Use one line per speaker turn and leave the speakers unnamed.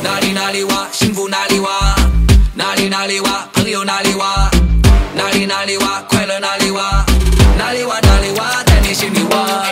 哪里哪里哇，幸福哪里哇，哪里哪里哇，朋友哪里哇，哪里哪里哇，快乐哪里哇，哪里哇哪里哇，在你心里哇。